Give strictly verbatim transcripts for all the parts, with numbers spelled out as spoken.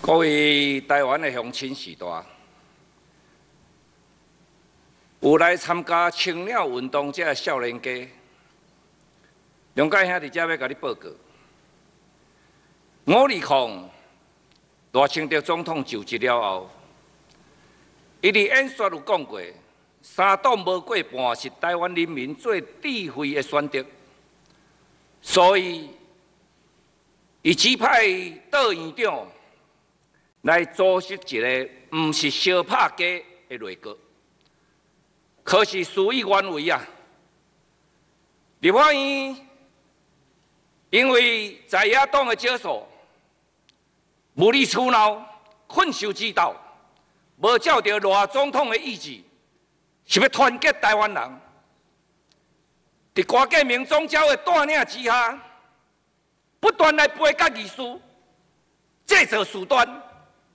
各位台湾的乡亲时代，有来参加青鸟运动这少年家，龙介兄伫遮要甲你报告。五二空，赖清德总统就职了后，伊伫演说有讲过，三党无过半是台湾人民最智慧的选择，所以伊指派道院长。 来组织一个毋是相拍家的内阁，可是事与愿违啊！立法院因为在野党的接手，无理取闹、困兽之斗，无照着赖总统的意志，是要团结台湾人。伫瓜革命宗教的带领之下，不断来背甲遗书，制造事端。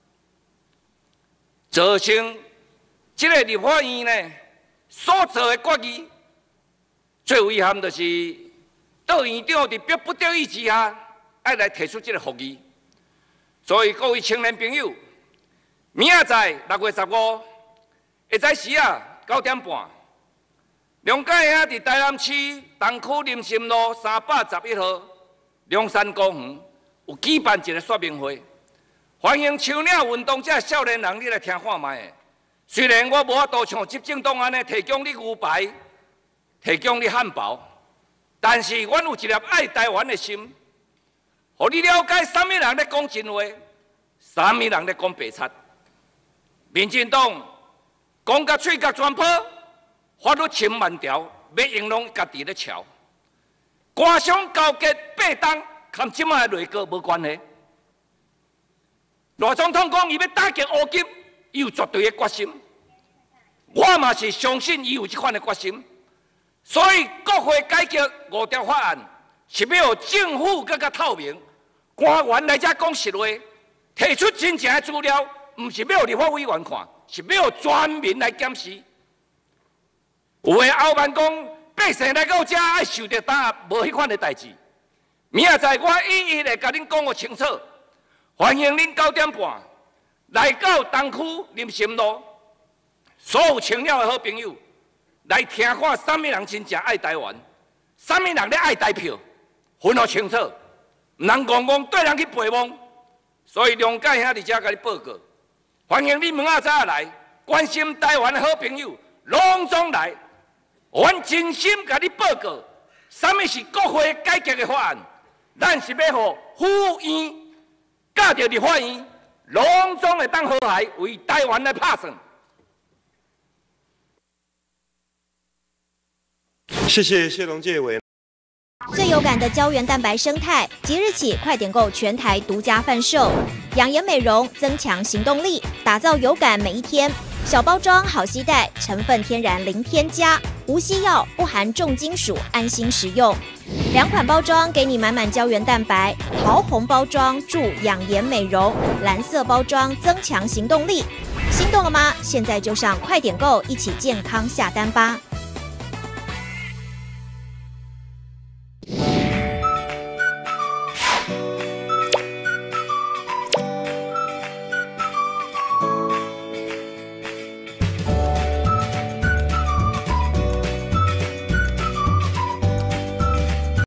造成这个立法院呢所做的决议，最遗憾就是道院长伫逼不得已之下，爱来提出这个复议。所以各位青年朋友，明仔载六月十五，下早时啊九点半，龙介兄伫台南市东区林森路三百十一号龙山公园有举办一个说明会。 欢迎青鸟运动这少年人，你来听看卖。虽然我无法度像执政党安尼提供你牛排，提供你汉堡，但是阮有一粒爱台湾的心，互你了解啥物人咧讲真话，啥物人咧讲白贼。民进党讲甲喙角全破，法律千万条，要用拢家己咧瞧。官商勾结八党，跟即卖内阁无关系。 赖总统讲伊要打击乌金，伊有绝对的决心。我嘛是相信伊有这款的决心。所以国会改革五条法案是要有政府更加透明，官员来遮讲实话，提出真正的资料，唔是要立法委员看，是要全民来检视。有的后万讲百姓来到遮爱受着打，无迄款的代志。明仔载我一一来甲恁讲个清楚。 欢迎恁九点半来到东区林森路，所有青鸟的好朋友来听看，啥物人真正爱台湾，啥物人咧爱台票，分得清楚，唔通戆戆对人去背蒙。所以龙介兄伫遮甲你报告，欢迎你明仔早来关心台湾的好朋友，拢总来，阮真心甲你报告，啥物是国会改革的法案，咱是要互府院。 教着立法院，拢总会当好海为台湾来拍算。 谢谢谢龙介委。 最有感的胶原蛋白生态，即日起快点购全台独家贩售，养颜美容，增强行动力，打造有感每一天。小包装好携带，成分天然零添加，无西药，不含重金属，安心食用。 两款包装给你满满胶原蛋白，桃红包装助养颜美容，蓝色包装增强行动力。心动了吗？现在就上快点购，一起健康下单吧！